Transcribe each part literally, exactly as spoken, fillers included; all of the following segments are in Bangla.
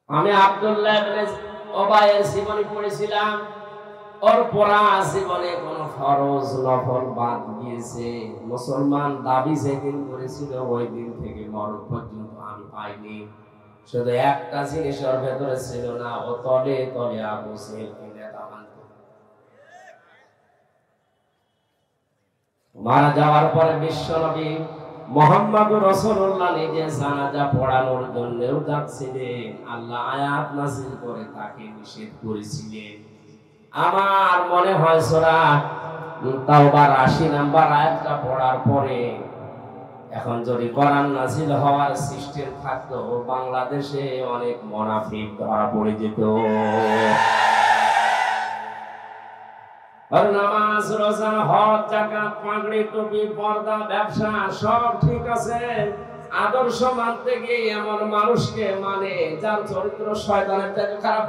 আমি আব্দুল্লাহ ইবনে উবাইয়ের জীবনী পড়েছিলাম। ওর পড়া জীবনে কোন ফরজ নফল বাদ গিয়েছে মুসলমান দাবি যেদিন করেছিল ওই দিন থেকে মরণ পর্যন্ত আমি পাইনি। শুধু একটা জিনিস ওর ভেতরে ছিল না, ও তলে তলে আবু জেহেলকে নেতা মানত। মারা যাওয়ার পরে বিশ্বনবী মুহাম্মদুর রাসূলুল্লাহ নিজে জানাজা পড়ানোর জন্যও যাচ্ছিলেন। আল্লাহ আয়াত নাযিল করে তাকে নিষেধ করেছিলেন। আমার মনে হয় সূরা তাওবার আশি নাম্বার আয়াতটা পড়ার পরে এখন যদি কোরআন নাযিল হওয়ার সিস্টেম থাকতো, বাংলাদেশে অনেক মুনাফিক ধরা পড়ে যেত। আর নামাজ, রোজা, হজ, যাকাত, পাগড়ি, টুপি, পর্দা, ব্যবসা সব ঠিক আছে, আদর্শ মানতে গিয়ে এমন মানুষকে মানে যার চরিত্র শয়তানের থেকে খারাপ।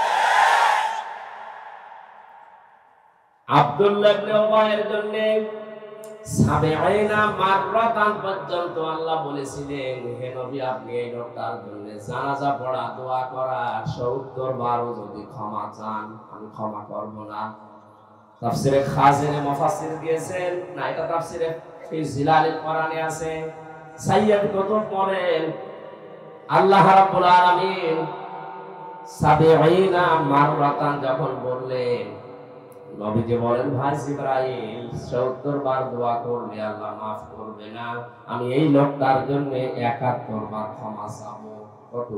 আব্দুল্লাহ ইবনে উবাইয়ের জন্য সাবিঈনা মাররাতান পর্যন্ত আল্লাহ বলেছিলেন, হে নবী আপনি এই লোকটার জন্য জানাজা পড়া, দোয়া করা সত্তর বারও যদি ক্ষমা চান আমি ক্ষমা করব না। তাফসিরে খাজিনে মুফাসসির দিয়েছেন না, এটা তাফসিরে ফি জিলালিল কোরআনে আছে। সাইয়্যিদ কুতুব বলেন আল্লাহ রাব্বুল আলামিন সাবিঈনা মাররাতান যখন বললেন, নবীজি বলেন ভাই জিবরাইল সত্তর বার দোয়া করলে আল্লাহ মাফ করবে না, আমি এই লোকটার জন্য একাত্তর বার ক্ষমা চাবো। কত?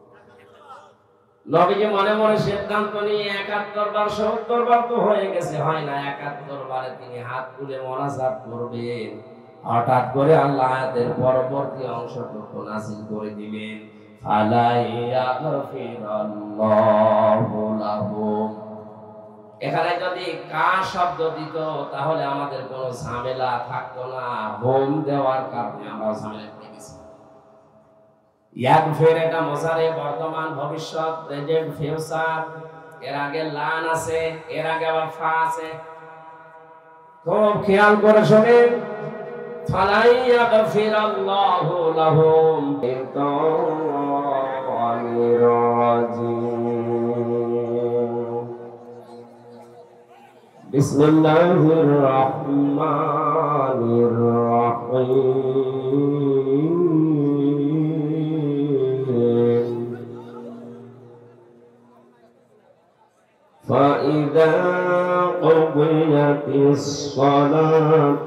নবীজি মনে মনে সিদ্ধান্ত নিয়ে একাত্তর বার, সত্তর বার তো হয়ে গেছে, হয় না, একাত্তর বারে তিনি হাত তুলে মোনাজাত করবেন। হঠাৎ করে আল্লাহ আয়াতের পরবর্তী অংশটুকু নাযিল করে দিলেন, ফালা ইয়াগফিরাল্লাহু লাহুম। এখানে যদি কা শব্দ দিত তাহলে আমাদের কোনো ঝামেলা থাকতো না। হোম দেওয়ার কারণে আমরা ঝামেলা পড়ে গেছি। ইয়াগফির এটা মুজারে, বর্তমান, ভবিষ্যৎ, প্রেজেন্ট, ফিউচার। এর আগে লান আছে, এর আগে আবার ফা আছে। খুব খেয়াল করে শুনেন, ফালা ইয়াগফিরাল্লাহু লাহুম। বিসমিল্লাহির রহমানির রহিম। فإذا قضيت الصلاة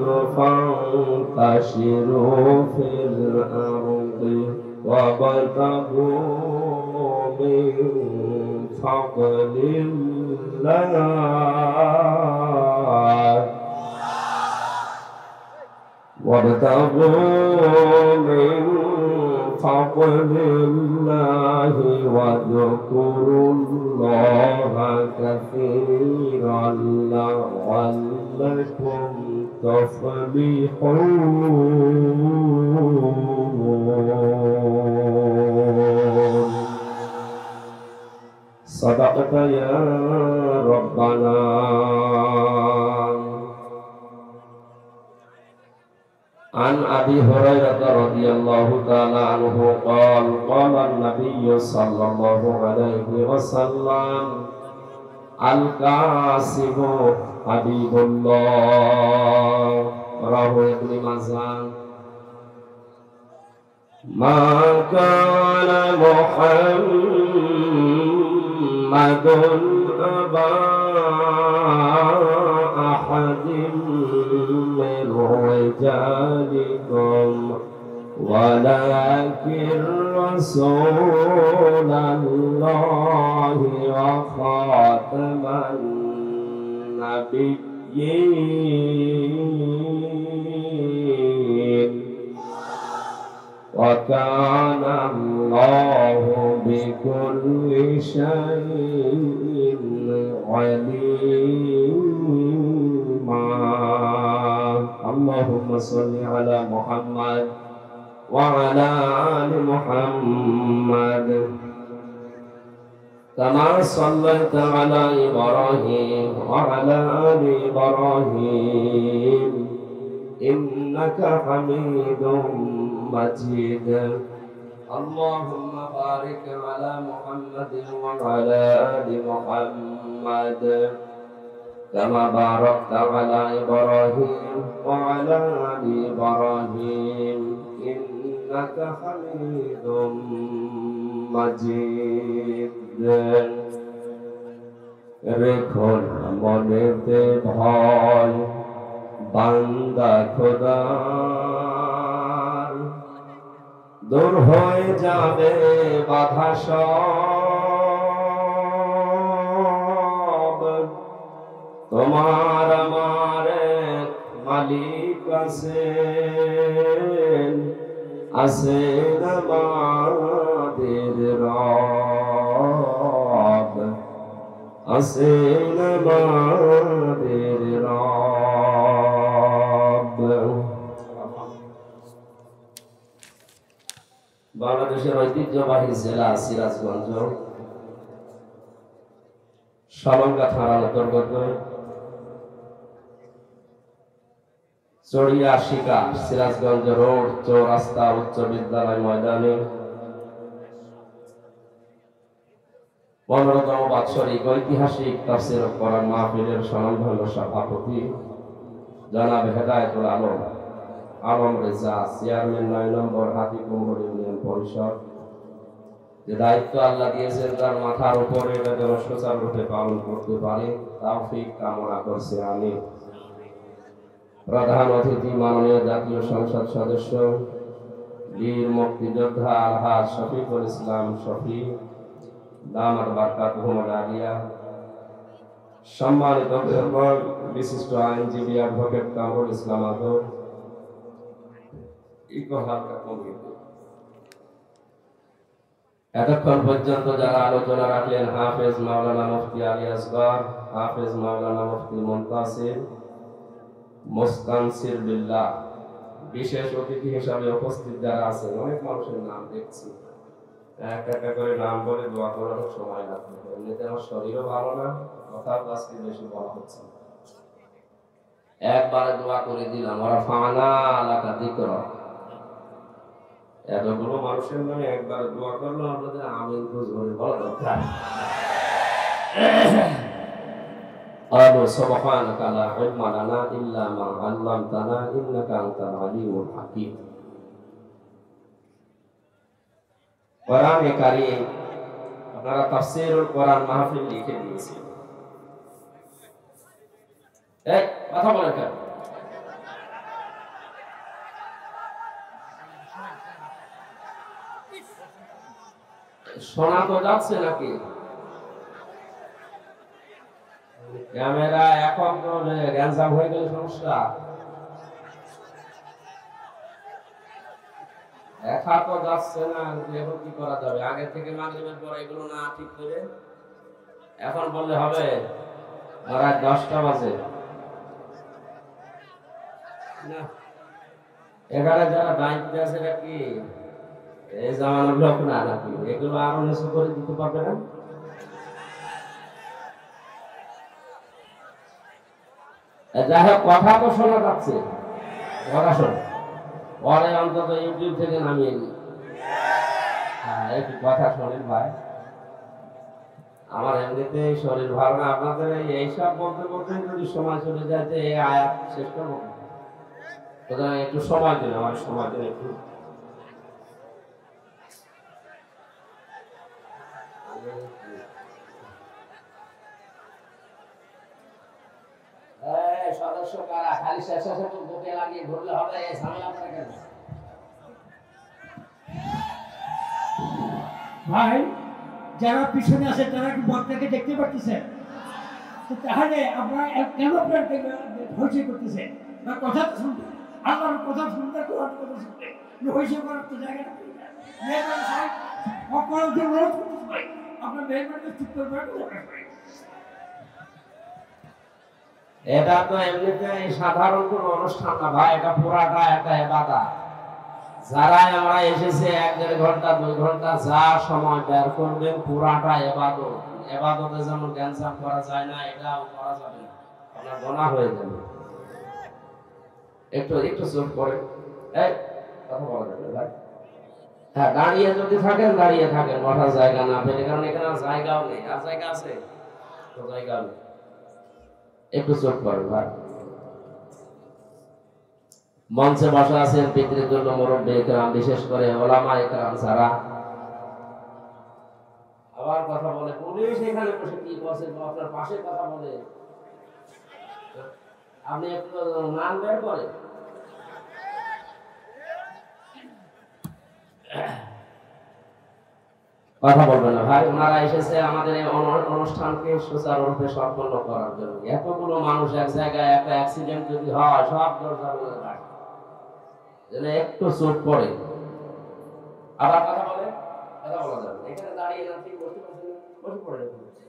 فانتشروا في الأرض وابتغوا من فضل الله وابتغوا من فضل الله واذكروا الله كثيرا لعلكم تفلحون. صدقت يا ربنا. عن أبي هريرة رضي الله تعالى عنه قال قال النبي صلى الله عليه وسلم الكاسب حبيب الله. رواه ابن ماجه. ما كان محمد أبا أحد من رجالكم ولكن رسول الله وخاتم النبيين وكان الله بكل شيء عليما. اللهم صل على محمد وعلى آل محمد كما صليت على إبراهيم وعلى آل إبراهيم إنك حميد مجيد. اللهم بارك على محمد وعلى آل محمد كما باركت على إبراهيم وعلى آل إبراهيم إنك حميد مجيد রেখো মনেতে ভয় বান্দা খোদার দূর হয়ে যাবে বাধা সব তোমার আমার মালিক আছেন আছেন আমাদের রব আছেন আমাদের রব। বাংলাদেশের ঐতিহ্যবাহী জেলা সিরাজগঞ্জ সালঙ্গা থানার অন্তর্গত চড়িয়া শিকা সিরাজগঞ্জ রোড চৌরাস্তা উচ্চ বিদ্যালয় ময়দানে পনেরোতম বাৎসরিক ঐতিহাসিক তাফসীর কোরআন মাহফিলের স্বনামধন্য সভাপতি জনাব হেদায়েতুল আলম আলম রেজা, চেয়ারম্যান নয় নম্বর হাতিকুমর ইউনিয়ন পরিষদ, যে দায়িত্ব আল্লাহ দিয়েছেন তার মাথার উপরে এটা যেন সুচারুরূপে পালন করতে পারে তৌফিক কামনা করছি আমি। প্রধান অতিথি মাননীয় জাতীয় সংসদ সদস্য বীর মুক্তিযোদ্ধা আলহাজ শফিকুল ইসলাম শফি দামাত বারকাতুহুম আলিয়া, সম্মানিত বিশিষ্ট আইনজীবী অ্যাডভোকেট কামরুল ইসলাম আদর, এতক্ষণ পর্যন্ত যারা আলোচনা রাখলেন হাফেজ মাওলানা মুফতি আলী আসগর, হাফেজ মাওলানা মুফতি মুনতাসির মুস্তানসির বিল্লাহ, বিশেষ অতিথি হিসাবে উপস্থিত যারা আছেন অনেক মানুষের নাম দেখছি, একটা একটা করে নাম বলে দোয়া করার সময় লাগবে। এমনিতে আমার শরীরও ভালো না, কথা আজকে বেশি বলা হচ্ছে, একবারে দোয়া করে দিলাম ওরা ফানা এলাকা দিকর, এতগুলো মানুষের নামে একবারে দোয়া করলো, আপনাদের আমিন খুঁজবে বলা দরকার। قالوا سبحانك لا علم لنا إلا ما علمتنا إنك أنت العليم الحكيم। কোরআনে কারীম আপনারা তাফসীরুল কোরআন মাহফিল লিখে দিয়েছেন, এই কথা বলেন কেন? শোনা তো যাচ্ছে নাকি? ক্যামেরা এখন তো গ্যাঞ্জাম হয়ে গেলে সমস্যা, দেখা তো যাচ্ছে না, এখন কি করা যাবে? আগে থেকে মাগরিবের পর এগুলো না ঠিক করে এখন বললে হবে? রাত দশটা বাজে না, এখানে যারা দায়িত্ব আছে কি এই জামানোর লোক না নাকি? এগুলো আরো নিচু করে দিতে পারবে না? যাই হোক, কথা তো শোনা যাচ্ছে, কথা শোনো, পরে অন্তত ইউটিউব থেকে নামিয়ে নি। হ্যাঁ, একটু কথা শোনেন ভাই, আমার এমনিতে শরীর ভালো না, আপনাদের এইসব বলতে বলতে যদি সময় চলে যায় যে এই আয়াত শেষ করবো, সুতরাং একটু সময় দিন, আমার সময় দিন একটু। সদস্য কারা খালি শেষে বুকে লাগিয়ে ঘুরলে হবে? ঝামেলা করে কেন ভাই? যারা পিছনে আছে তারা কি বক্তাকে দেখতে পাচ্ছেন? তাহলে আপনারা কেন হইচই করতেছেন না? কথা তো শুনতে, আল্লাহর কথা শুনতে, কোরআন কথা শুনতে, হইচই করার তো জায়গা না। মেহমান সাহেব অপরাধ অনুরোধ করতে ভাই, আপনার মেহমানকে চুপ করবেন। এটা তো এমনিতে সাধারণ কোনো অনুষ্ঠান না ভাই, এটা পুরাটা একটা ইবাদত। যারা আমরা এসেছে এক দেড় ঘন্টা দুই ঘন্টা যা সময় বের করবেন পুরাটা ইবাদত। ইবাদতে যেমন গ্যাঞ্জাম করা যায় না, এটাও করা যাবে না, আপনার গুনাহ হয়ে যাবে। একটু একটু চুপ করে, এই কথা বলা যাবে ভাই। হ্যাঁ, দাঁড়িয়ে যদি থাকেন দাঁড়িয়ে থাকেন, বসার জায়গা না পেলে, কারণ এখানে আর জায়গাও নেই। আর জায়গা আছে তো জায়গাও নেই। একটু চোখ করেন ভাই। মঞ্চে বসা আছেন পিতৃতুল্য মুরব্বী একরাম, বিশেষ করে ওলামা একরাম ছাড়া। আবার কথা বলে পুলিশ এখানে বসে কি করছে, আপনার পাশে কথা বলে, আপনি একটু নাম বের করেন। কথা বলবেন না ভাই। ওনারা এসেছে আমাদের এই অনুষ্ঠানকে সুচারুরূপে সম্পন্ন করার জন্য। এতগুলো মানুষ এক জায়গায়, একটা অ্যাক্সিডেন্ট যদি হয় সব দরজা বলে থাকে, যেন একটু চোখ পড়ে। আবার কথা বলে, কথা বলা যাবে এখানে দাঁড়িয়ে না, ঠিক বসে বসে বসে পড়ে।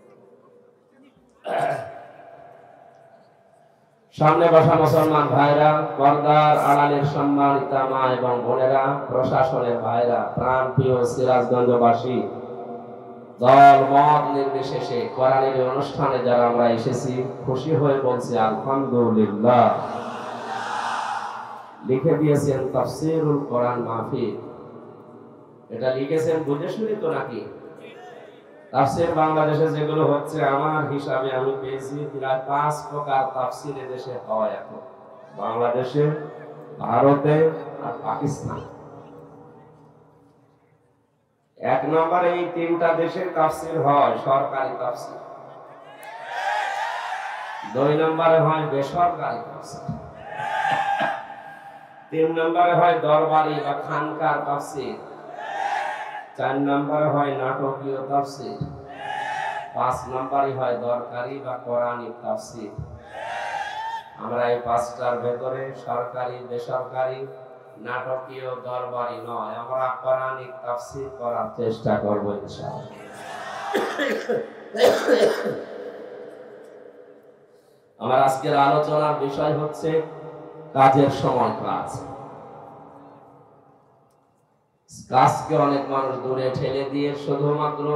সামনে বসা মুসলমান ভাইরা, পর্দার আড়ালের সম্মানিতা মা এবং বোনেরা, প্রশাসনের ভাইরা, প্রাণ প্রিয় সিরাজগঞ্জবাসী, দল মত নির্বিশেষে কোরআনের অনুষ্ঠানে যারা আমরা এসেছি, খুশি হয়ে বলছি আলহামদুলিল্লাহ। লিখে দিয়েছেন তাফসীরুল কোরআন মাহফিল। এটা লিখেছেন বুঝে শুনি তো নাকি? তাফসীর বাংলাদেশে যেগুলো হচ্ছে, আমার হিসাবে আমি পেয়েছি প্রায় পাঁচ প্রকার তাফসীর দেশে হয় এখন, বাংলাদেশে, ভারতে আর পাকিস্তান। এক নম্বরে এই তিনটা দেশে তাফসীর হয় সরকারি তাফসীর, দুই নম্বরে হয় বেসরকারি তাফসীর, তিন নম্বরে হয় দরবারি বা খানকার তাফসীর, চার নম্বরে হয় নাটকীয় তাফসীর, পাঁচ নম্বরে হয় দরকারি বা কোরআনিক তাফসীর। আমরা এই পাঁচটার ভেতরে সরকারি, বেসরকারি, নাটকীয়, দরবারি নয়, আমরা কোরআনিক তাফসীর করার চেষ্টা করব ইনশাআল্লাহ। আমার আজকের আলোচনার বিষয় হচ্ছে কাজের সময় কাজ। কাজকে অনেক মানুষ দূরে ঠেলে দিয়ে শুধুমাত্র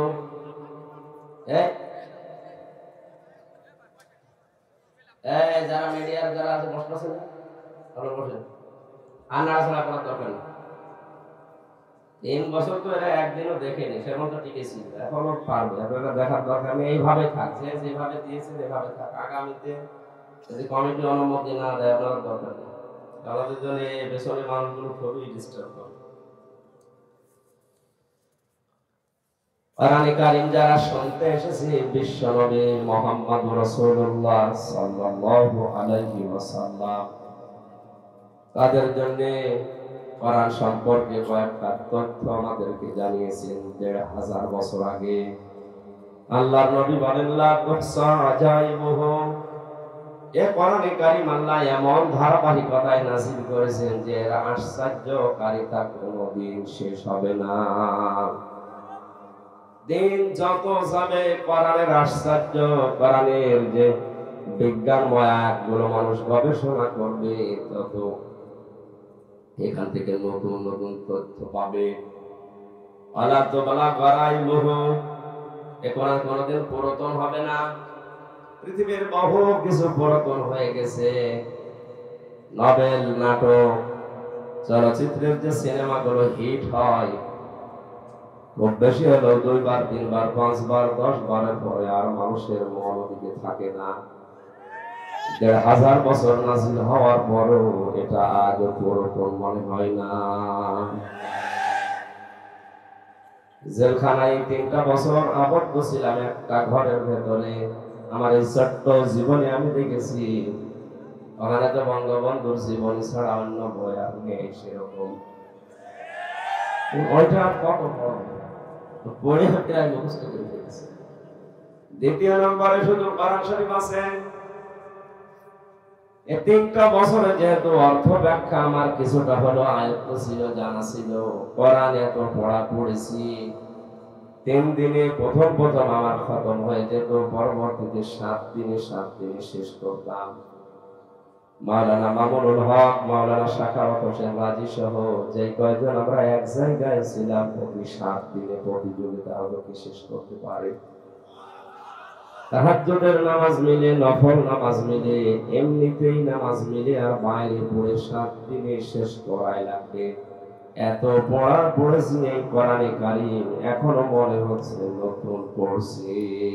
যারা মিডিয়ার যারা আছে বসতেছেন, ভালো বসেন, আর নাড়াচাড়া করার দরকার নেই। তিন বছর তো এরা একদিনও দেখেনি, সেরকম তো টিকেছিল, এখনো পারবে। আপনারা দেখার দরকার নেই, এইভাবে থাকছে, যেভাবে দিয়েছে এভাবে থাক। আগামীতে যদি কমিটি অনুমতি না দেয়, আপনার দরকার নেই। আমাদের জন্য এই বেসরকারি মানুষগুলো খুবই ডিস্টার্ব করে। কোরআনে কারীম যারা শুনতে এসেছে, বিশ্বনবী মুহাম্মদ রাসূলুল্লাহ সাল্লাল্লাহু আলাইহি ওয়াসাল্লাম, তাদের জন্য কোরআন সম্পর্কে কয়েকটা তথ্য আমাদেরকে জানিয়েছেন। দেড় হাজার বছর আগে আল্লাহর নবী বলেন, লা তুহসা আজাইবুহু, এ কোরআনে কারীম আল্লাহ এমন ধারাবাহিকতায় নাযিল করেছেন যে এর আশ্চর্যকারিতা কোনোদিন শেষ হবে না। দিন যত যাবে কোরআনের আশ্চর্য, কোরআনের যে বিজ্ঞানময় আয়াতগুলো মানুষ গবেষণা করবে, তত এখান থেকে নতুন নতুন তথ্য পাবে। আলা তো বলা গড়াই মোহ, এ কোরআন কোনোদিন পুরাতন হবে না। পৃথিবীর বহু কিছু পুরাতন হয়ে গেছে। নভেল, নাটক, চলচ্চিত্রের যে সিনেমাগুলো হিট হয়, খুব বেশি হলেও দুইবার, তিনবার, পাঁচবার, দশ বারের পরে আর মানুষের মন দিকে থাকে না। দেড় হাজার বছর নাযিল হওয়ার পরও এটা আজও পুরাতন মনে হয় না। জেলখানায় তিনটা বছর আবদ্ধ ছিলাম একটা ঘরের ভেতরে। আমার এই ছোট্ট জীবনে আমি দেখেছি, ওখানে তো বঙ্গবন্ধুর জীবনী ছাড়া অন্য বই আর নেই সেরকম। ওইটা কত পড়ে প্রায় মুখস্থ করে ফেলেছে। দ্বিতীয় নম্বরে শুধু কোরআন শরীফ আছে। এই তিনটা বছরে যেহেতু অর্থ ব্যাখ্যা আমার কিছুটা হলো আয়ত্ত ছিল, জানা ছিল, কোরআন এত পড়া পড়েছি, তিন দিনে প্রথম প্রথম আমার খতম হয়ে যেত, পরবর্তীতে সাত দিনে সাত দিনে শেষ করতাম। মাওলানা মামুনুল হক, মাওলানা শাখাওয়াত হোসেন রাজি সহ যে কয়েকজন আমরা এক জায়গায় ছিলাম, প্রতি সাত দিনে প্রতিযোগিতা হলো কি শেষ করতে পারে। তাহাজ্জুদের নামাজ মিলে, নফল নামাজ মিলে, এমনিতেই নামাজ মিলে আর বাইরে পড়ে সাত দিনে শেষ করাই লাগবে। এত পড়া পড়েছি এই কোরআনে কারীম, এখনো মনে হচ্ছে নতুন পড়ছি।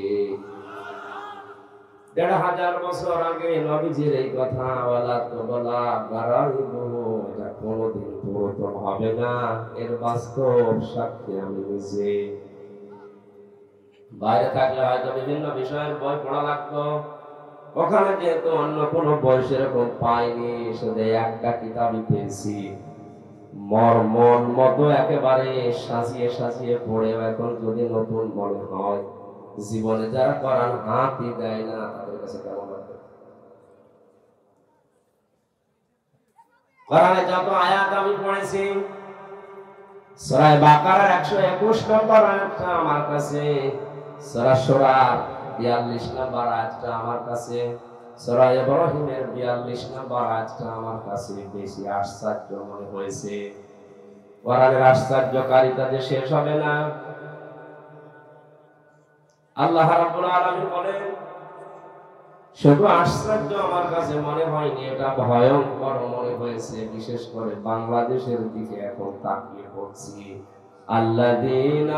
দেড় হাজার বছর আগে নবীজির এই কথা, ওয়ালা তো বলা গারাইবু, এটা কোনোদিন পুরাতন হবে না, এর বাস্তব সাক্ষী আমি নিজে। বাইরে থাকলে হয়তো বিভিন্ন বিষয়ের বই পড়া লাগতো, ওখানে যেহেতু অন্য কোনো বই সেরকম পাইনি, শুধু একটা কিতাবই পেয়েছি। মর্মন মতো একেবারে সাজিয়ে সাজিয়ে পড়েও এখন যদি নতুন মনে হয়, জীবনে যারা কোরআন হাতই দেয় না তাদের কাছে কেমন লাগবে? কোরআনে যত আয়াত আমি পড়েছি, সূরা বাকারার একশো একুশ নম্বর আয়াতটা আমার কাছে, সূরা শূরা বিয়াল্লিশ নম্বর আয়াতটা আমার কাছে, সূরা ইব্রাহিমের বিয়াল্লিশ নম্বর আয়াতটা আমার কাছে বেশি আশ্চর্য মনে হয়েছে। কোরআনের আশ্চর্যকারিতা যে শেষ হবে না। আল্লাহ রাব্বুল আলামিন বলেন, শুধু আশ্চর্য আমার কাছে মনে হয়নি, এটা ভয়ঙ্কর মনে হয়েছে, বিশেষ করে বাংলাদেশের দিকে এখন তাকিয়ে পড়ছি। আল্লাযীনা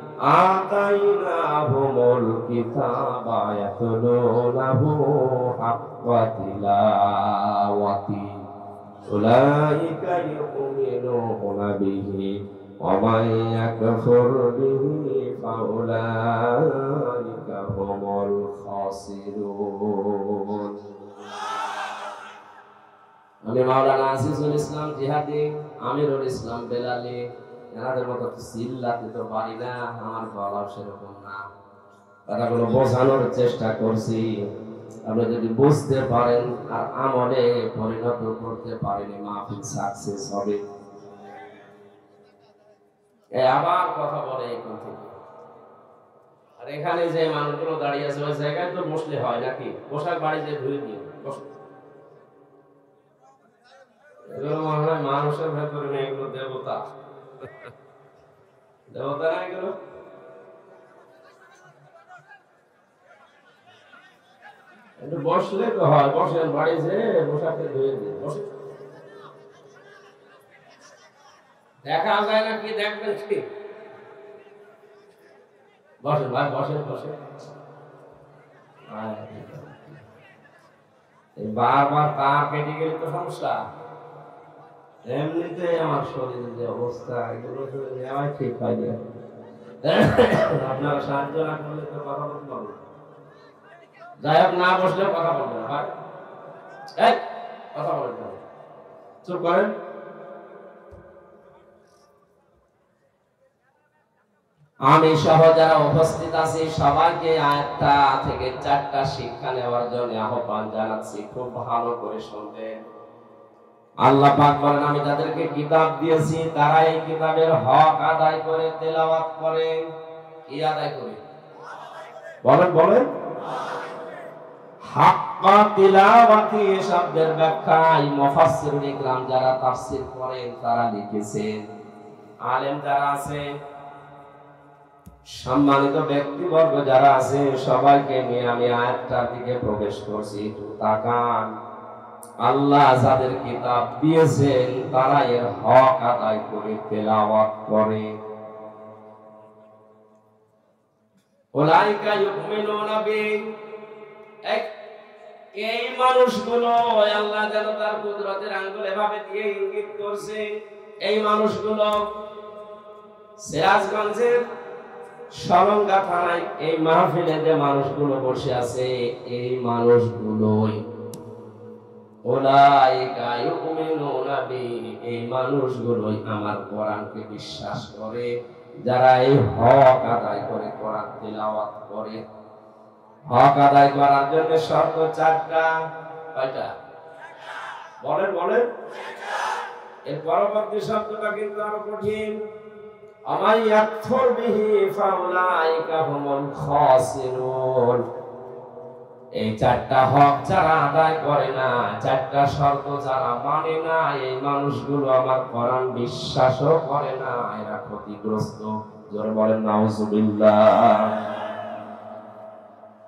আতাইনাহুমুল কিতাবা ইয়াতলুনাহু হাক্কা তিলাওয়াতি উলাইকা ইউমিনুনা বিহি ওয়া মান ইয়াকফুর বিহি ফাউলাইকা হুমুল খাসিরুন। আমি মাওলানা আজিজুল ইসলাম জিহাদি, আমিরুল ইসলাম বেলালি, এনাদের মতো চিল্লাতে তো পারি না, আমার গলাও সেরকম না। কথাগুলো বোঝানোর চেষ্টা করছি, আপনি যদি বুঝতে পারেন আর আমলে পরিণত করতে পারেন, মাহফিল সাকসেস হবে। আবার কথা বলে এখান থেকে, আর এখানে যে মানুষগুলো দাঁড়িয়ে আছে ওই জায়গায় তো বসলে হয় নাকি? পোশাক বাড়িতে ধুয়ে দিয়ে এগুলো মনে হয় মানুষের ভেতরে নেই, এগুলো দেবতা। দেবতা না এগুলো? একটু বসলে তো হয়, বসেন বাড়ি যে পোশাকটা ধুয়ে দিয়ে বসে। দেখা যায় না কি? দেখবেন কি? বসেন ভাই, বসেন বসেন। বারবার তার কেটে গেলে তো সমস্যা। এমনিতে আমার শরীরের যে অবস্থা, এগুলো তো নেওয়াই ঠিক হয় না। আপনারা সাহায্য না করলে তো কথা বলতে পারবো না। যাই হোক, না বসলেও কথা বলবো না ভাই, এই কথা বলতে হবে, চুপ করেন। আমি সহ যারা উপস্থিত আছি সবাইকে আয়াতটা থেকে চারটা শিক্ষা নেওয়ার জন্য আহ্বান জানাচ্ছি, খুব ভালো করে শুনবেন। আল্লাহ পাক বলেন, আমি যাদেরকে কিতাব দিয়েছি তারা এই কিতাবের হক আদায় করে তেলাওয়াত করে। কি আদায় করে? বলেন বলেন। হাক্কা তিলাওয়াতি শব্দের ব্যাখ্যায় মুফাসসিরুল ইকরাম যারা তাফসীর করেন তারা লিখেছেন, আলেম যারা আছে, সম্মানিত ব্যক্তিবর্গ যারা আছে, সবাইকে নিয়ে আমি আয়াতটার দিকে প্রবেশ করছি। একটু তাকান। আল্লাহ যাদের কিতাব দিয়েছেন তারা এর হক আদায় করে তেলাওয়াত করে। উলাইকা ইউমিনুনা বিহি, এই মানুষগুলো, আল্লাহ যেন তার কুদরতের আঙ্গুল এভাবে দিয়ে ইঙ্গিত করছে, এই মানুষগুলো সিরাজগঞ্জের সরঙ্গা থানায় এই মাহফিলে যে মানুষগুলো বসে আছে, এই মানুষগুলোই উলাইকা ইউমিনুনা বিহি, এই মানুষগুলোই আমার কোরআনকে বিশ্বাস করে, যারা এই হক আদায় করে কোরআন তেলাওয়াত করে। হক আদায় করার জন্য শর্ত চারটা। কয়টা? বলেন বলেন। এর পরবর্তী শব্দটা কিন্তু আরো কঠিন। আমাই ইয়াকফুর বিহি ফাউলাইকা হুমুল খাসিরুন। এই চারটা হক যারা আদায় করে না, চারটা শর্ত যারা মানে না, এই মানুষগুলো আমার কোরআন বিশ্বাসও করে না, এরা ক্ষতিগ্রস্ত। জোরে বলেন নাউজুবিল্লাহ।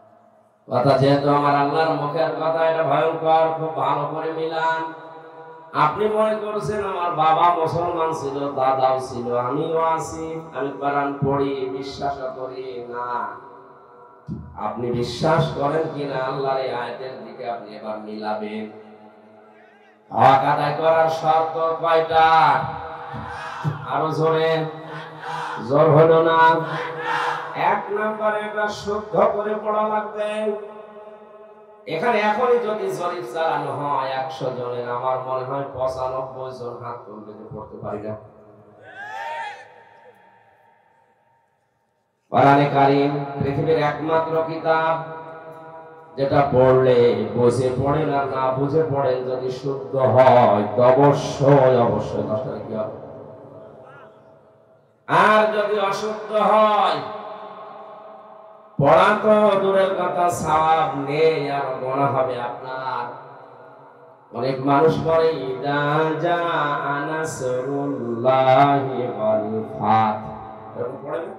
কথা যেহেতু আমার আল্লাহর মুখের কথা, এটা ভয়ঙ্কর, খুব ভালো করে মিলান। আপনি মনে করছেন আমার বাবা মুসলমান ছিল, দাদাও ছিল, আমিও আছি, আমি কোরআন পড়ি, বিশ্বাস করি না। আপনি বিশ্বাস করেন কিনা আল্লাহর এই আয়াতের দিকে আপনি এবার মিলাবেন। হক আদায় করার শর্ত কয়টা? আরো জোরে, জোর হলো না। এক নম্বরে এটা শুদ্ধ করে পড়া লাগবে। এখানে এখনই যদি জরিপ চালানো হয় একশো জনের, আমার মনে হয় পঁচানব্বই জন হাত তুলবে যে পড়তে পারি না। কোরআনে কারীম পৃথিবীর একমাত্র কিতাব যেটা পড়লে বুঝে পড়েন আর না বুঝে পড়েন, যদি শুদ্ধ হয় তো অবশ্যই অবশ্যই দশটা কি হবে, আর যদি অশুদ্ধ হয় পড়া তো দূরের কথা, সওয়াব নেই আর গোনা হবে আপনার। অনেক মানুষ পড়ে ইদা জাআ নাসরুল্লাহি ওয়াল ফাত, এরকম পড়ে না?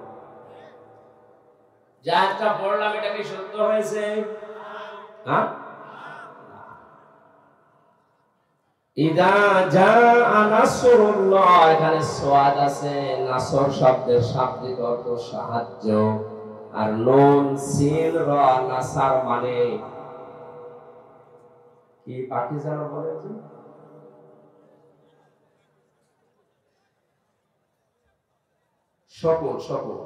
যা একটা পড়লাম এটা কি শুদ্ধ হয়েছে? হ্যাঁ, ইদা জাআ নাসরুল্লাহ, এখানে সোয়াদ আছে, নাসর শব্দের শাব্দিক অর্থ সাহায্য, আর নুন সিন র নাসার মানে কি? পাখি যেন বলেছে শকুন, শকুন।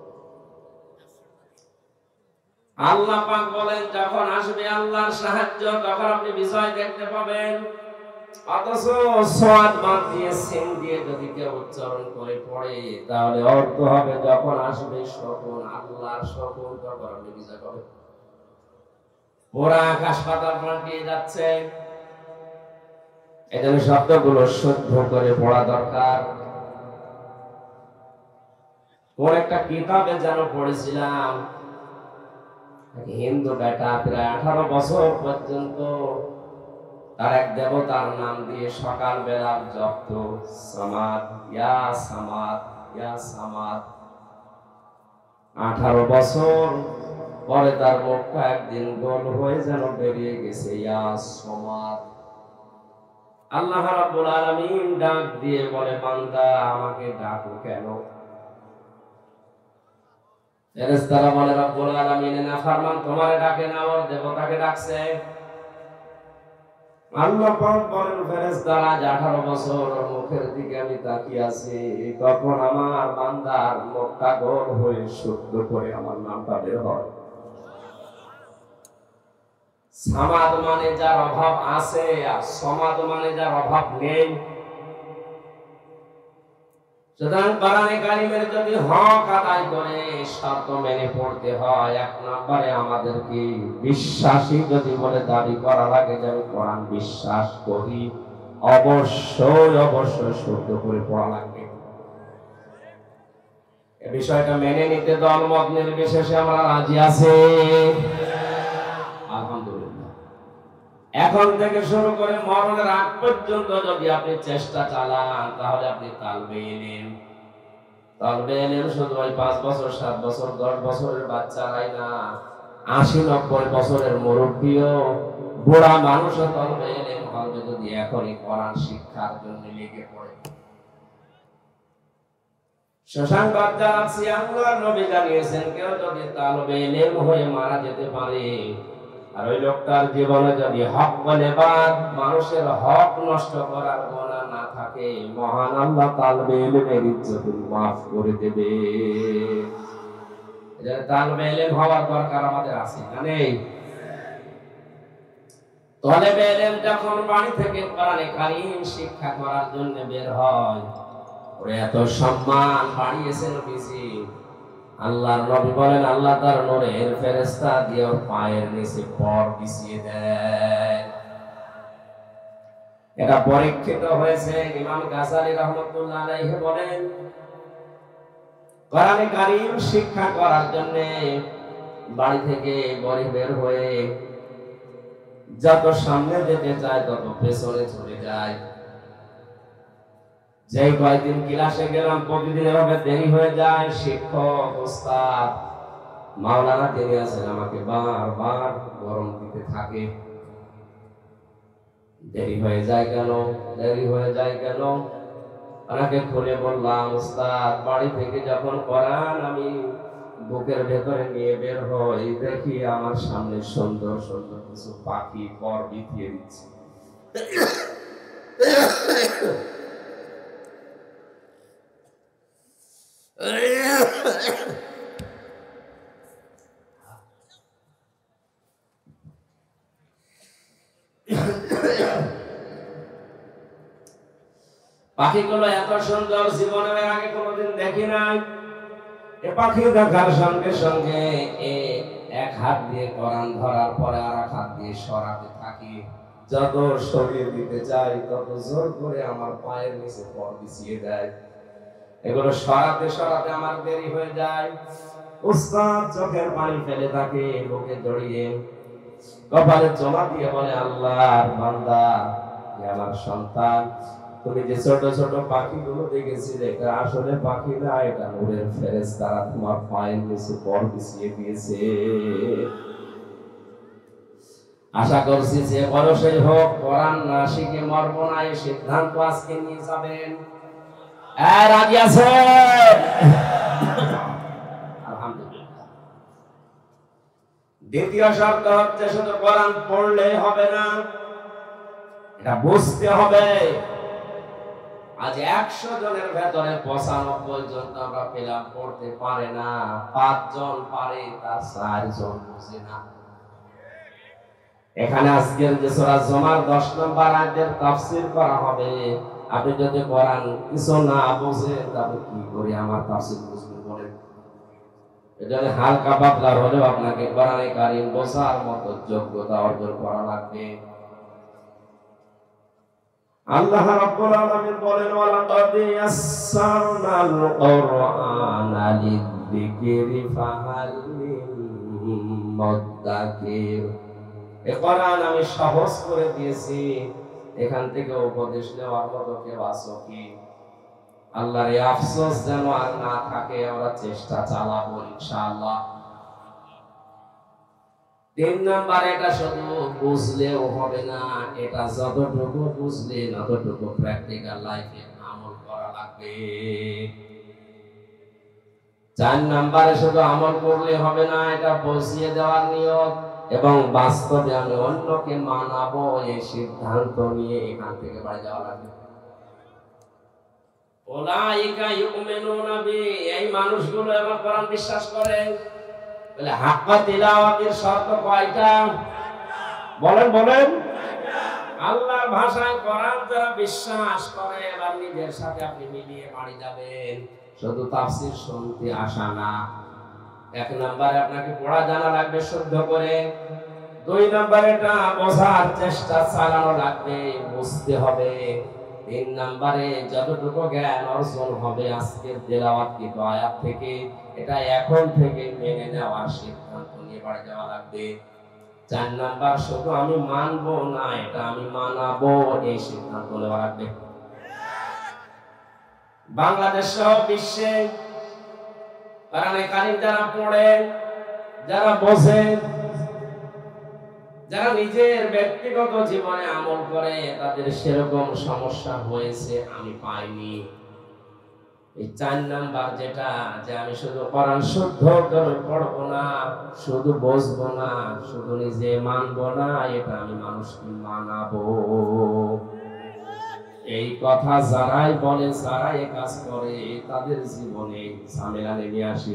আল্লাহ পাক বলেন যখন আসবে আল্লাহর সাহায্য তখন আপনি বিজয় দেখতে পাবেন। অথচ সোয়াদ বাদ দিয়ে সিন দিয়ে যদি কেউ উচ্চারণ করে পড়ে তাহলে অর্থ হবে যখন আসবে শকুন, আল্লাহর শকুন, তখন আপনি বিজয় পাবেন। পুরা আকাশ পাতাল পাল্টিয়ে যাচ্ছে। এজন্য শব্দগুলো শুদ্ধ করে পড়া দরকার। কোন একটা কিতাবে যেন পড়েছিলাম, হিন্দু বেটা প্রায় আঠারো বছর পর্যন্ত তার এক দেবতার নাম দিয়ে সকাল বেলা জপত, সামাদ ইয়া সামাদ ইয়া সামাদ। আঠারো বছর পরে তার মুখটা একদিন গোল হয়ে যেন বেরিয়ে গেছে ইয়া সামাদ। আল্লাহ রাব্বুল আলামিন ডাক দিয়ে বলে, বান্দা আমাকে ডাকো কেন? ফেরেশতারা বলে, রব্বুল আলামিনের নাফরমান তোমারে ডাকে না, ওর দেবতাকে ডাকছে। আল্লাহ পাক বলেন, ফেরেশতারা আজ আঠারো বছর ওর মুখের দিকে আমি তাকিয়ে আছি, তখন আমার বান্দার মুখটা গোল হয়ে শুদ্ধ করে আমার নামটা বের হয়। সামাদ মানে যার অভাব আছে, আর সমাদ মানে যার অভাব নেই। সুতরাং কোরআনে কারীমের যদি হক আদায় করে শর্ত মেনে পড়তে হয়, এক নম্বরে আমাদেরকে বিশ্বাসী যদি বলে দাবি করা লাগে যে আমি কোরআন বিশ্বাস করি, অবশ্যই অবশ্যই শুদ্ধ করে পড়া লাগবে। এই বিষয়টা মেনে নিতে দলমত নির্বিশেষে আমরা রাজি আছি। আলহামদুলিল্লাহ। এখন থেকে শুরু করে মরণের আগ পর্যন্ত যদি আপনি চেষ্টা চালান তাহলে আপনি তালবে ইলম, তালবে ইলম শুধু ওই পাঁচ বছর সাত বছর দশ বছরের বাচ্চারাই না, আশি নব্বই বছরের মুরব্বীও বুড়া মানুষও তালবে ইলম হবে যদি এখনই কোরআন শিক্ষার জন্য লেগে পড়ে। সুসংবাদ জানাচ্ছি, আল্লাহর নবী জানিয়েছেন কেউ যদি তালবে ইলম হয়ে মারা যেতে পারে আর ওই লোকটার জীবনে যদি হক বলে বাদ মানুষের হক নষ্ট করার গুনাহ না থাকে, মহান আল্লাহ তালবে ইলমের ইজ্জত মাফ করে দেবে। এটা তালবে ইলম হওয়ার দরকার আমাদের আছে না নেই? তালেবে ইলম যখন বাড়ি থেকে কোরআনে কারীম শিক্ষা করার জন্য বের হয়, ওরে এত সম্মান বাড়িয়েছেন নবীজি। আল্লাহর নবী বলেন আল্লাহ তার নূরের ফেরেশতা দিয়ে ওর পায়ের নিচে পর বিছিয়ে দেন। এটা পরীক্ষিত হয়েছে। ইমাম গাযালী রাহমাতুল্লাহ আলাইহি বলেন কোরআনে কারীম শিক্ষা করার জন্য বাড়ি থেকে বড়ি বের হয়ে যত সামনে যেতে চায় তত পেছনে চলে যায়। যে কয়েকদিন ক্লাসে গেলাম প্রতিদিন এভাবে দেরি হয়ে যায়, শিক্ষক ওস্তাদ মাওলানা তিনি আছেন আমাকে বারবার গরম দিতে থাকে। দেরি হয়ে যায় কেন দেরি হয়ে যায় কেন ওনাকে খুলে বললাম, উস্তাদ বাড়ি থেকে যখন কোরআন আমি বুকের ভেতরে নিয়ে বের হই, দেখি আমার সামনে সুন্দর সুন্দর কিছু পাখি পর বিছিয়ে দিচ্ছে। পাখিগুলো এত সুন্দর জীবনের আগে কোনোদিন দেখি নাই। এ পাখি দেখার সঙ্গে সঙ্গে এক হাত দিয়ে কোরআন ধরার পরে আর এক হাত দিয়ে সরাতে থাকি। যত সরিয়ে দিতে চাই তত জোর করে আমার পায়ের নিচে পর বিছিয়ে দেয়। এগুলো সরাতে সরাতে আমার দেরি হয়ে যায়। উস্তাদ চোখের পানি ফেলে থাকে, বুকে জড়িয়ে কপালে জমা দিয়ে বলে, আল্লাহর বান্দা, আমার সন্তান, তুমি যে ছোট ছোট পাখিগুলো দেখেছিলে এটা আসলে পাখি না, এটা নূরের ফেরেশতারা তোমার পায়ের নিচে পর বিছিয়ে দিয়েছে। আশা করছি যে বয়সেই হোক কোরআন না শিখে মরব না, এই সিদ্ধান্ত আজকে নিয়ে যাবেন। রাজি আছেন? আলহামদুলিল্লাহ। দ্বিতীয় শর্ত হচ্ছে শুধু কোরআন পড়লে হবে না, এটা বুঝতে হবে। আজ একশো জনের ভেতরে পঁচানব্বই জন আমরা পেলাম পড়তে পারে না, পাঁচজন পারে, তার চারজন বুঝে না। এখানে আজকের যে সূরা জুমার দশ নম্বর আয়াতের তাফসীর করা হবে, আপনি যদি কোরআন কিছু না বুঝেন তবে কি করে আমার তাফসীর বুঝবেন বলেন? এটা হালকা পাতলা হলেও আপনাকে কোরআনে কারীম বোঝার মতো যোগ্যতা অর্জন করা লাগবে। আল্লাহ রাব্বুল আলামিন বলেন, ওয়ালাকাদ ইয়াসসারনাল কুরআনা লিযিকরি ফাহাল মিন মুদ্দাকির। এই কোরআন আমি সহজ করে দিয়েছি, এখান থেকে উপদেশ নেওয়ার মতো কেউ আছো কি? আল্লাহর এই আফসোস যেন আর না থাকে, আমরা চেষ্টা চালাবো ইনশাআল্লাহ। তিন নাম্বার, এটা শুধু বুঝলেও হবে না, এটা যতটুকু বুঝলে ততটুকু প্র্যাকটিক্যাল লাইফে আমল করা লাগবে। চার নাম্বারে শুধু আমল করলে হবে না, এটা বুঝিয়ে দেওয়ার নিয়ত এবং বাস্তবে আমি অন্যকে মানাবো এই সিদ্ধান্ত নিয়ে এখান থেকে বাড়ি যাওয়া লাগবে। উলাইকা ইউমিনুনা বি, এই মানুষগুলো আমার কোরআন বিশ্বাস করে। বলে হাক্কা তিলাওয়াতের শর্ত কয়টা? বলেন বলেন। আল্লাহর ভাষায় কোরআন যারা বিশ্বাস করে, এবার নিজের সাথে আপনি মিলিয়ে বাড়ি যাবেন। শুধু তাফসীর শুনতে আসা না। এক নম্বরে আপনাকে পড়া জানা লাগবে শুদ্ধ করে। দুই নম্বরে এটা বোঝার চেষ্টা চালানো লাগবে, বুঝতে হবে। তিন নম্বরে যতটুকু জ্ঞান অর্জন হবে আজকের তেলাওয়াতকৃত আয়াত থেকে, এটা এখন থেকে মেনে নেওয়ার সিদ্ধান্ত নিয়ে বাড়ি যাওয়া লাগবে। চার নাম্বার, শুধু আমি মানবো না, এটা আমি মানাবো, এই সিদ্ধান্ত নেওয়া লাগবে। বাংলাদেশ সহ বিশ্বে কোরআনে কারীম যারা পড়ে, যারা বোঝে, যারা নিজের ব্যক্তিগত জীবনে আমল করে, তাদের সেরকম সমস্যা হয়েছে আমি পাইনি। এই চার নাম্বার যেটা, যে আমি শুধু কোরআন শুদ্ধ করে পড়বো না, শুধু বুঝবো না, শুধু নিজে মানবো না, এটা আমি মানুষকে মানাবো। এই কথা যারাই বলে, যারাই কাজ করে, তাদের জীবনে ঝামেলা নেমে আসে।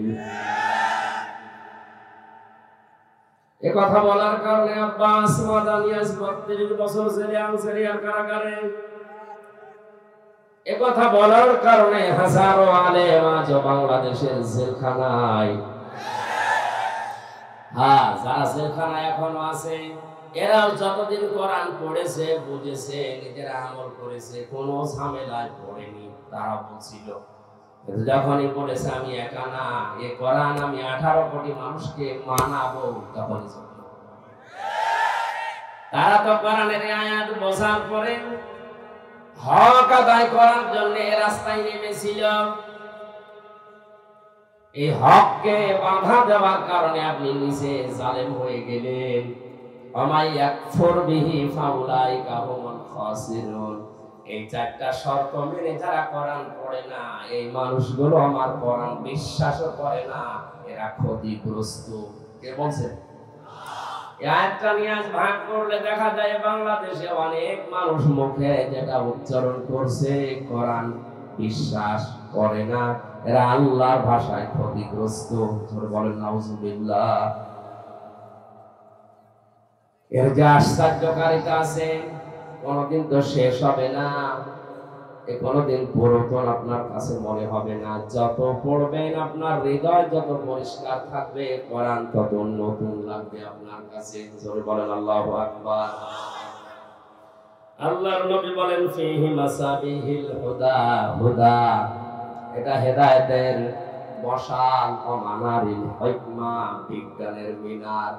এ কথা বলার কারণে আব্বাস মাদানী আজ বত্রিশ বছর জেলে আনসারিয়ার কারাগারে। এ কথা বলার কারণে হাজারো আলেম আজ বাংলাদেশের জেলখানায়। হ্যাঁ, যারা জেলখানায় এখনো আছে, এরাও যতদিন কোরআন পড়েছে, বুঝেছে, নিজেরা আমল করেছে, কোনো ঝামেলায় পড়েনি। তারা বলছিল যখনই বলেছে আমি একা না, এ কোরআন আমি আঠারো কোটি মানুষকে মানাবো, তখনই চলল। তারা তো কোরআনের আয়াত বোঝার পরে হক আদায় করার জন্য রাস্তায় নেমেছিল। এই হককে বাধা দেওয়ার কারণে আপনি নিজে জালেম হয়ে গেলেন। আমাই ইয়াকফুর বিহি ফাউলাইকা হুমুল খাসিরুন। এই চারটা শর্ত মেনে যারা কোরআন পড়ে না, এই মানুষগুলো আমার কোরআন বিশ্বাসও করে না, এরা ক্ষতিগ্রস্ত। কে বলছে? এই আয়াতটা নিয়ে আজ ভাগ করলে দেখা যায় বাংলাদেশে অনেক মানুষ মুখে যেটা উচ্চারণ করছে কোরআন বিশ্বাস করে না, এরা আল্লাহর ভাষায় ক্ষতিগ্রস্ত। বলেন নাউজুবিল্লাহ। এর যে আশ্চর্যকারিতা আছে কোনদিন তো শেষ হবে না, এ কোনদিন পুরাতন আপনার কাছে মনে হবে না। যত পড়বেন আপনার হৃদয় যত পরিষ্কার থাকবে, কোরআন তত নতুন লাগবে আপনার কাছে। জোরে বলেন আল্লাহু আকবার। আল্লাহর নবী বলেন ফিহি মাসাবিহিল হুদা। হুদা এটা হেদায়েতের মশাল, ও মানারিল হিকমা বিজ্ঞানের মিনার।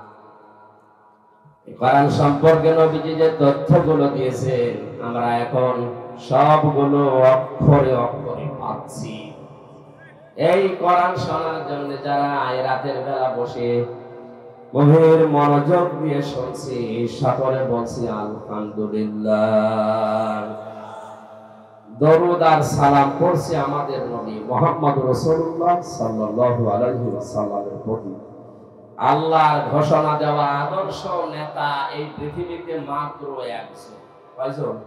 কোরআন সম্পর্কে নবীজি যে তথ্যগুলো দিয়েছেন আমরা এখন সবগুলো অক্ষরে অক্ষরে পাচ্ছি। এই কোরআন শোনার জন্য যারা এই রাতের বেলা বসে গভীর মনোযোগ দিয়ে শুনছি, সকলে বলছি আলহামদুলিল্লাহ। দরুদ আর সালাম পড়ছি আমাদের নবী মুহাম্মদ রাসূলুল্লাহ সাল্লাল্লাহু আলাইহি ওয়াসাল্লামের প্রতি। আল্লাহর ঘোষণা দেওয়া আদর্শ নেতা এই পৃথিবীতে মাত্র একজন। কয়জন?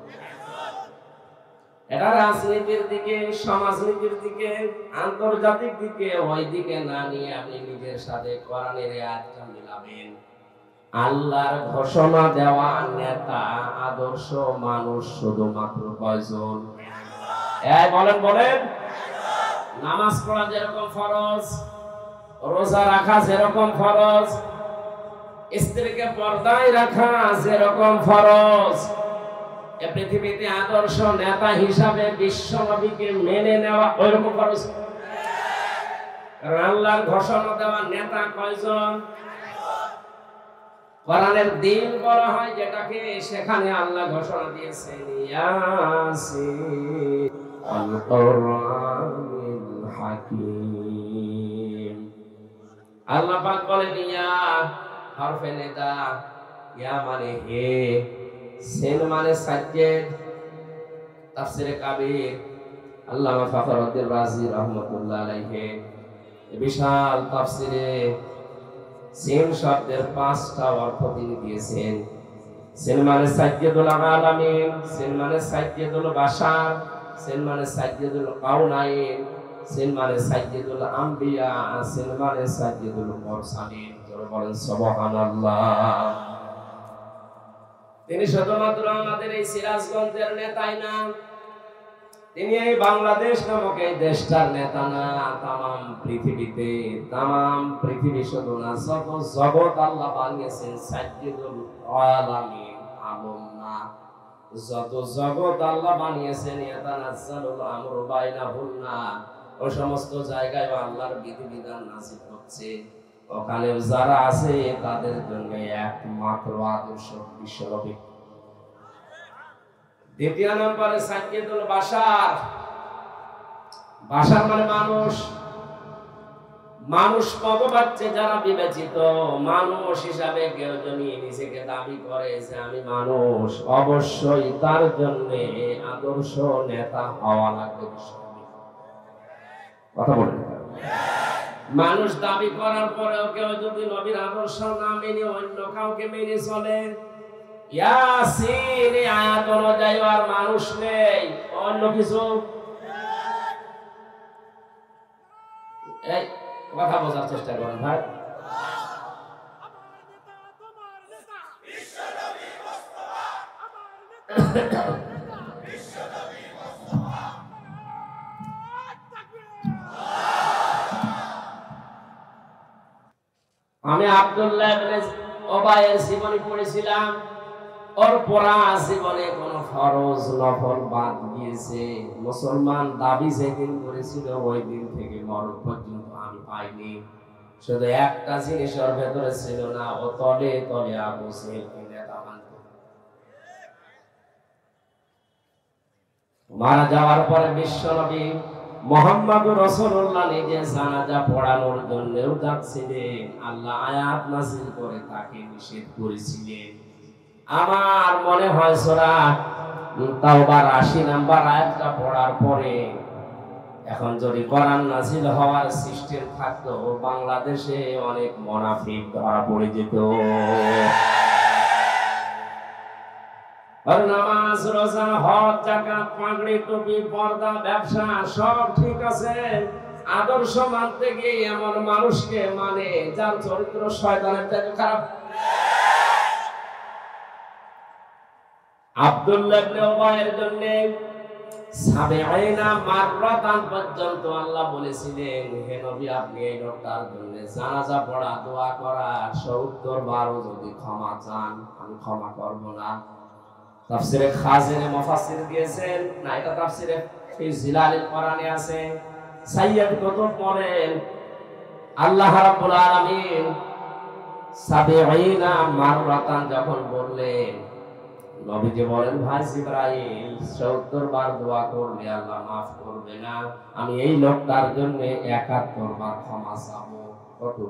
এটা রাজনীতির দিকে, সমাজনীতির দিকে, আন্তর্জাতিক দিকে, ওই দিকে না নিয়ে আপনি নিজের সাথে কোরআনের আয়াতটা মিলাবেন। আল্লাহর ঘোষণা দেওয়া নেতা আদর্শ মানুষ শুধুমাত্র কয়জন? এই বলেন বলেন। নামাজ পড়া যেরকম ফরজ, রোজা রাখা যেরকম ফরজ, স্ত্রীকে পর্দায় রাখা যেরকম ফরজ, এ পৃথিবীতে আদর্শ নেতা হিসাবে বিশ্ব নবীকে মেনে নেওয়া ওইরকম ফরজ। কারণ আল্লাহর ঘোষণা দেওয়া নেতা কয়জন? কোরআনের দিন বলা হয় যেটাকে, সেখানে আল্লাহ ঘোষণা দিয়েছেন ইয়াসিন আল কোরআনিল হাকীম। আল্লাহ পাক বলেন ইয়া হরফে নেদা, ইয়া মানে হে, সিন মানে সাজ্জেদ। তাফসীরে কাবীর আল্লামা ফখরুদ্দীন রাজি রাহমাতুল্লাহ আলাইহি বিশাল তাফসীরে সিন শব্দের পাঁচটা অর্থ তিনি দিয়েছেন। সিন মানে সাজ্জেদুল আলামিন, সিন মানে সাজ্জেদুল বাশার, সিন মানে সাজ্জেদুল কাউনাইন, সিন মানে সাজ্জেদুল আম্বিয়া, সিন মানে সাজ্জেদুল মুরসালিন। জোরে বলেন সুবহানাল্লাহ। তিনি শুধুমাত্র আমাদের এই সিরাজগঞ্জের নেতাই না, তিনি এই বাংলাদেশ নামক এই দেশটার নেতা না, তামাম পৃথিবীতে, তামাম পৃথিবী শুধু না, যত জগৎ আল্লাহ বানিয়েছেন সাজ্জেদুল আলামিন আলম না, যত জগৎ আল্লাহ বানিয়েছেন ইয়াতানাজ্জালুল আমরু বাইনাহুন্না, ও সমস্ত জায়গায় আল্লাহর বিধিবিধান নাযিল হচ্ছে। ওখানে যারা আছে তাদের জন্য একমাত্র আদর্শ বিশ্বনবী। দ্বিতীয় নম্বরে সাজ্জেদুল বাশার। বাশার মানে মানুষ, মানুষ পদবাচ্যে যারা বিবেচিত মানুষ হিসাবে কেউ যদি নিজেকে দাবি করে যে আমি মানুষ, অবশ্যই তার জন্য আদর্শ নেতা হওয়া লাগবে। কথা বলেন। মানুষ দাবি করার পরেও কেউ যদি নবীর আদর্শ না মেনে অন্য কাউকে মেনে চলে, ইয়াসিন আয়াত অনুযায়ী আর মানুষ নেই, অন্য কিছু। এই কথা বোঝার চেষ্টা করেন ভাই। আমি আব্দুল্লাহ ইবনে ওবায়ের জীবনী পড়েছিলাম। ওর পড়া জীবনে কোন ফরজ নফল বাদ গিয়েছে মুসলমান দাবি যেদিন করেছিল ওই দিন থেকে মরণ পর্যন্ত আমি পাইনি। শুধু একটা জিনিস ওর ভেতরে ছিল না, ও তলে তলে আবু সেহেলকে নেতা মানত। মারা যাওয়ার পরে বিশ্ব নবী মুহাম্মদুর রাসূলুল্লাহ নিজে জানাজা পড়ানোর জন্যও ডাকছিলেন, আল্লাহ আয়াত নাযিল করে তাকে নিষেধ করেছিলেন। আমার মনে হয় সূরা তাওবার আশি নাম্বার আয়াতটা পড়ার পরে এখন যদি কোরআন নাযিল হওয়ার সিস্টেম থাকতো, বাংলাদেশে অনেক মুনাফিক ধরা পড়ে যেত। আর নামাজ, রোজা, হজ, যাকাত, পাগড়ি, টুপি, পর্দা, ব্যবসা সব ঠিক আছে, আদর্শ মানতে গিয়ে এমন মানুষকে মানে যার চরিত্র শয়তানের থেকে খারাপ। আব্দুল্লাহ ইবনে উবাইয়ের জন্য সাবিঈনা মাররাতান পর্যন্ত আল্লাহ বলেছিলেন, হে নবী আপনি এই লোকটার জন্য জানাজা পড়া, দোয়া করা সত্তর বার যদি ক্ষমা চান আমি ক্ষমা করব না। তাফসীরে খাজিনে মুফাসসির দিয়েছেন না, এটা তাফসীরে ফি জিলালিল কোরআনে আছে। সাইয়্যিদ কুতুব বলেন আল্লাহ রাব্বুল আলামিন সাবিঈনা মাররাতান যখন বললেন, নবীজি বলেন ভাই জিবরাইল সত্তর বার দোয়া করলে আল্লাহ মাফ করবে না, আমি এই লোকটার জন্য একাত্তর বার ক্ষমা চাবো। কত?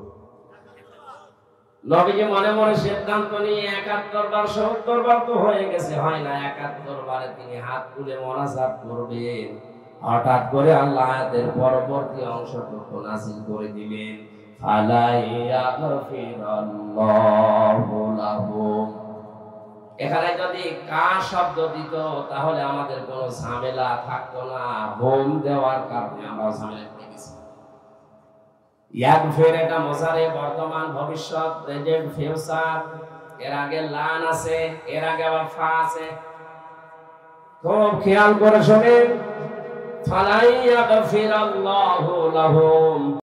নবীজি মনে মনে সিদ্ধান্ত নিয়ে একাত্তর বার, সত্তর বার তো হয়ে গেছে, হয় না, একাত্তর বারে তিনি হাত তুলে মোনাজাত করবেন। হঠাৎ করে আল্লাহ আয়াতের পরবর্তী অংশটুকু নাযিল করে দিলেন, ফালা ইয়াগফিরাল্লাহু লাহুম। এখানে যদি কা শব্দ দিত তাহলে আমাদের কোনো ঝামেলা থাকতো না, হোম দেওয়ার কারণে আমরা ঝামেলা পড়ে গেছি। ইয়াগফির এটা মুজারে, বর্তমান, ভবিষ্যৎ, প্রেজেন্ট, ফিউচার, এর আগে লান আছে, এর আগে আবার ফা আছে। খুব খেয়াল করে শুনেন, ফালা ইয়াগফিরাল্লাহু লাহুম।